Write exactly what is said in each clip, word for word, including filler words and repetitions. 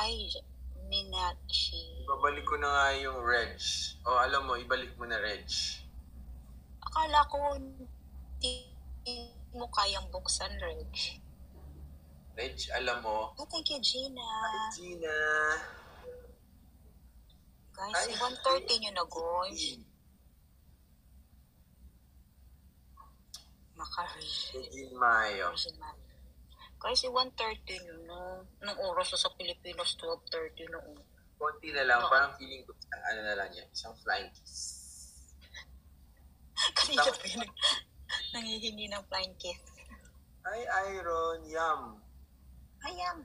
Hi, Minachi. Babalik ko na nga yung Reg. O alam mo, ibalik mo na Reg. Akala ko hindi mo kayang buksan, Reg. Reg, alam mo. Oh, thank you, Gina. Hi, Gina. Guys, Ay, one thirty nyo na, guys. Makari. Regine Mayo. Guys, one thirty nyo na. Nung oras sa Pilipinas, twelve thirty na. Konti na lang, parang feeling ko, ano na lang yan, isang flying kiss. Kanina pa yun, nangihingi ng flying kiss. Hi, Iron, yum. Hi, yum.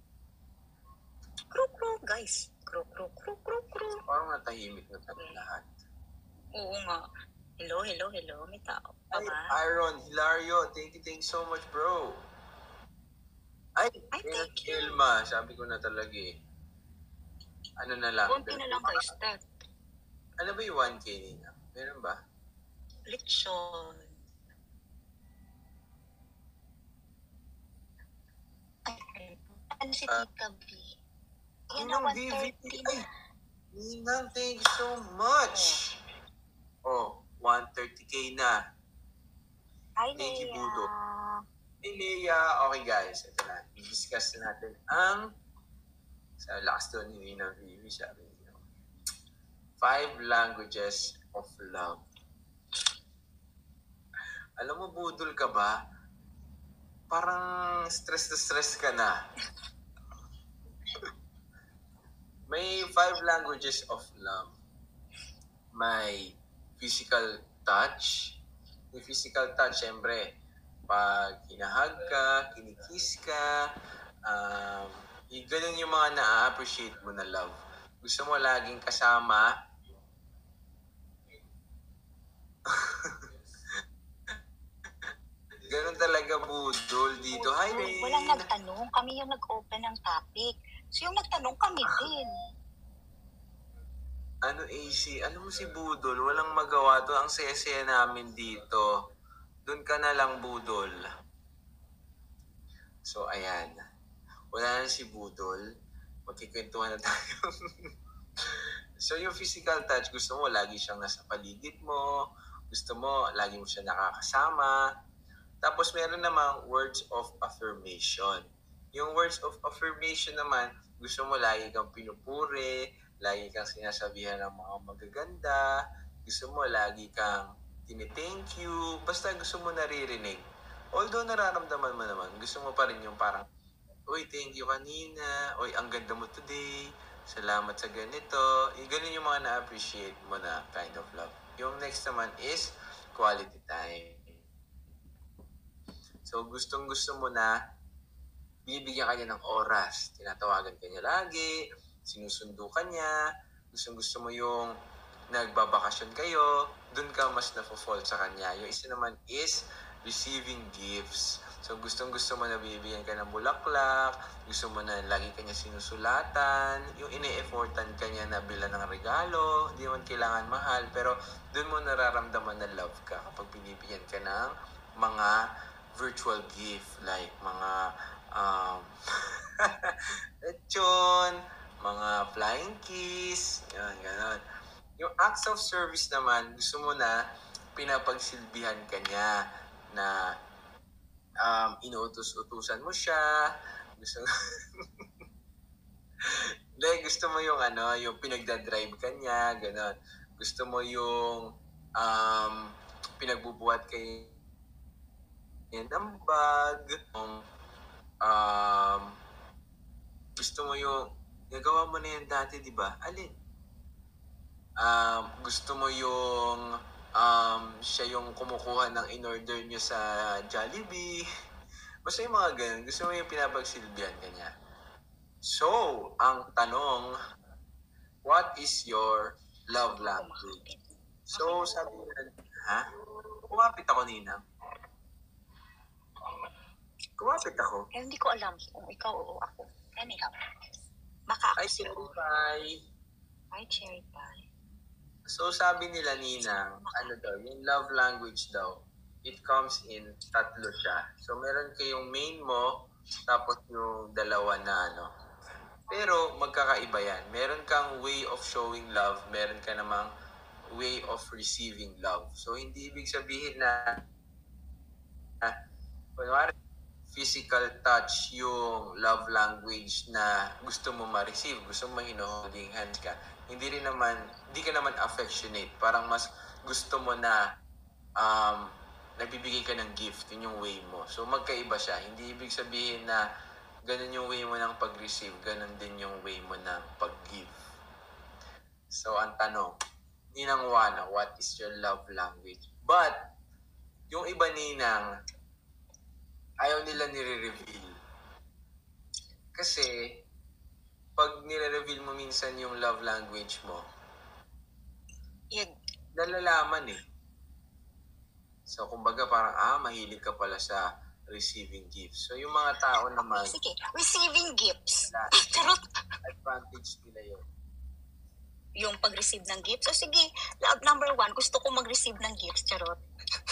Kru, kru, guys. Kru, kru, kru, kru, kru. Parang natahimik na tayo lahat. Oo nga. Hello, hello, hello. May tao. Hi, Baba. Iron, Hilario, thank you, thank you so much, bro. Ay, Ay, thank you. Elma, sabi ko na talaga eh. Ano na lang. Konti na lang guys, that. Ano ba yung one K nina? Meron ba? Lechon. Ano si Tita B? Yan na, one thirty na. Ninang, thank you so much. Oh, one thirty K na. Hi, Thank you, Leia. Budo. Hey, Leia. Okay, guys. Ito na. I-discuss na natin ang sa last one ni Ninang Vivi. Sabi niyo. Five languages of love. Alam mo, budol ka ba? Parang stress na stress ka na. May five languages of love. May physical touch. May physical touch, syempre, pag hinahag ka, kinikiss ka, um, yung ganun yung mga na-appreciate mo na love. Gusto mo laging kasama. Ganun talaga, budol dito. Hi, Rain. Walang nagtanong. Kami yung nag-open ng topic. So yung nagtanong kami din. Ano, A C? Ano mo si Budol? Walang magawa to. Ang sese namin dito. Doon ka na lang, Budol. So, ayan. Wala na si Budol. Magkikwentuhan na tayo. So, yung physical touch, gusto mo lagi siyang nasa paligid mo. Gusto mo, lagi mo siya nakakasama. Tapos, meron namang words of affirmation. Yung words of affirmation naman, gusto mo lagi kang pinupuri, lagi kang sinasabihan ng mga magaganda, gusto mo lagi kang tini-thank you, basta gusto mo naririnig. Although nararamdaman mo naman, gusto mo pa rin yung parang, uy, thank you kanina, uy, ang ganda mo today, salamat sa ganito. Yung ganun yung mga na-appreciate mo na kind of love. Yung next naman is quality time. So, gustong gusto mo na bibigyan ka niya ng oras. Tinatawagan ka niya lagi, sinusundo ka niya, gustong gusto mo yung nagbabakasyon kayo, dun ka mas na-fall sa kanya. Yung isa naman is receiving gifts. So gustong gusto mo na bibigyan ka ng bulaklak, gusto mo na lagi ka niya sinusulatan, yung ine-effortan ka niya na bilan ng regalo, hindi man kailangan mahal, pero dun mo nararamdaman na love ka kapag binibigyan ka ng mga virtual gift, like mga um, lechon, mga flying kiss, yun, gano'n. Yung acts of service naman, gusto mo na pinapagsilbihan ka niya na um, inuutos-utusan mo siya, gusto like, gusto mo yung ano, yung pinagdadrive ka niya, gano'n. Gusto mo yung um, pinagbubuhat kay yan ang bag, um, um, gusto mo yung, nagawa mo na yan dati, di ba? Alin? Um, gusto mo yung, um, siya yung kumukuha ng in-order niyo sa Jollibee. Basta yung mga ganun, gusto mo yung pinapagsilbihan ka niya. So, ang tanong, what is your love language? So, sabi nila, ha? Kumapit ako, Nina. Kumapit ako. Eh, hindi ko alam kung ikaw o ako. Anyhow. Baka Ay, cherry pie. Ay, cherry pie. So, sabi nila, Nina, ano daw, yung love language daw, it comes in tatlo siya. So, meron kayong main mo, tapos yung dalawa na, ano, Pero magkakaiba yan. Meron kang way of showing love, meron ka namang way of receiving love. So, hindi ibig sabihin na, na kunwari, physical touch yung love language na gusto mo ma-receive, gusto mo hino-holding hands ka. Hindi rin naman, hindi ka naman affectionate. Parang mas gusto mo na um, nagbibigay ka ng gift, yun yung way mo. So, magkaiba siya. Hindi ibig sabihin na ganun yung way mo ng pag-receive, ganun din yung way mo ng pag-give. So, ang tanong, Ninang Juana, what is your love language? But, yung iba ninang, ayaw nila nire-reveal. Kasi, pag nire-reveal mo minsan yung love language mo, Yun. nalalaman eh. So, kumbaga parang, ah, mahilig ka pala sa receiving gifts. So, yung mga tao naman, Sige, receiving gifts. wala, Charot. advantage nila yun. Yung pag-receive ng gifts. O sige, love number one, gusto ko mag-receive ng gifts. Charot.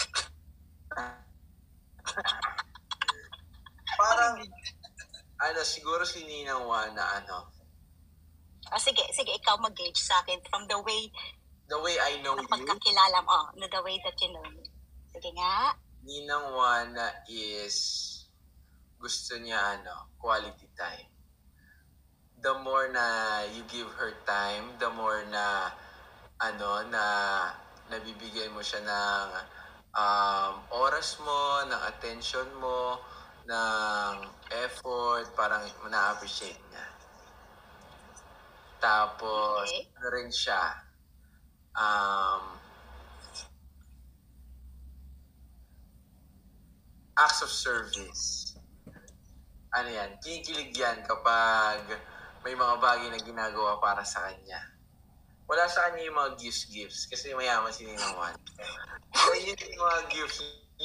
Parang, ano, siguro si Ninang Juana, ano, Ah, sige, sige, ikaw mag-gauge sa akin from the way the way I know ng you, pagkakilala mo. Oh, no, the way that you know me. Sige nga. Ninang Juana is, gusto niya, ano, quality time. The more na you give her time, the more na, ano, na nabibigay mo siya ng um, oras mo, ng attention mo, ng effort, parang na-appreciate niya. Tapos, Okay. ano rin siya, um, acts of service. Ano yan, kinikilig yan kapag may mga bagay na ginagawa para sa kanya. Wala sa kanya yung mga gifts-gifts kasi mayaman si Ninang Juan. So, yun yung mga gifts.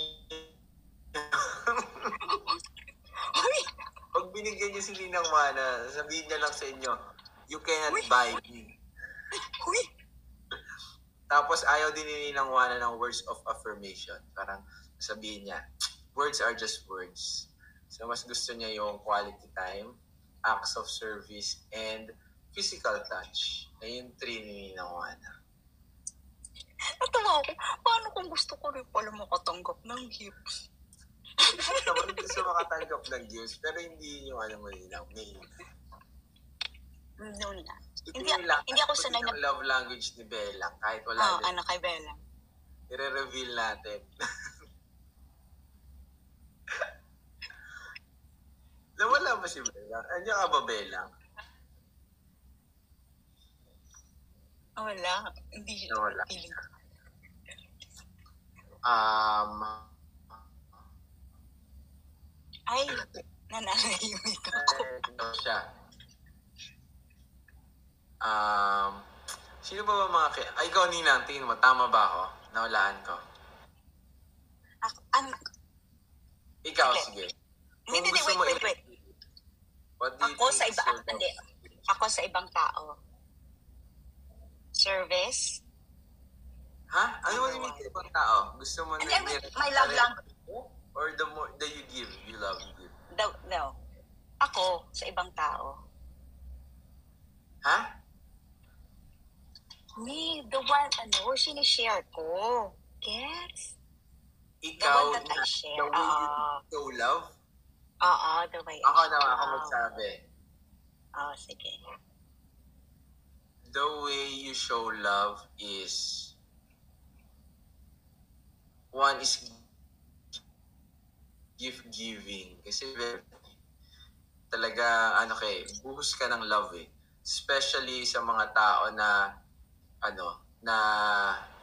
Uy! Pag binigyan niyo si Ninang Juan, sabihin niya lang sa inyo, you cannot buy me. Uy! Tapos ayaw din ni Ninang Juan ng words of affirmation. Parang sabihin niya, words are just words. So, mas gusto niya yung quality time, acts of service, and physical touch. Na yung three ni Ninang Juana. Natawa ako. Paano kung gusto ko rin pala makatanggap ng gifts? Naman gusto makatanggap ng gifts, pero hindi yung ano mo Ninang, may. No na. Hindi, Hindi- lang, hindi ako sanay na- ng love language ni Bella, kahit Ah, wala din. ano kay Bella. I-reveal natin. Nawala ba si Bella? Andiyan ka ba, Bella? Ah, wala. Hindi. Nawala. Feeling. Um, Ay, nananahimik ako. eh, ito siya. Um, sino ba ba mga ki- Ay, ikaw, Ninang, tingin mo, tama ba ako? Nawalaan ko. Ako, an, Ikaw, Sige. sige. hindi, hindi, gusto wait, mo wait, wait. What do you Ako think sa is iba, your ah, hindi. love? Ako sa ibang tao. Service. Ha? Ano mo yung ibang tao? Gusto mo And na then, my love language. Or the more that you give, you love, you give? The, no. Ako sa ibang tao. Ha? Me, the one, ano, sinishare ko. Gets? The Ikaw one that I na share. the way you Oo. show love? Oo, the way I Ako share. naman, ako Oo. magsabi. Oo, sige. The way you show love is one is gift giving. Kasi talaga, ano kay, buhos ka ng love eh. Especially sa mga tao na, ano, na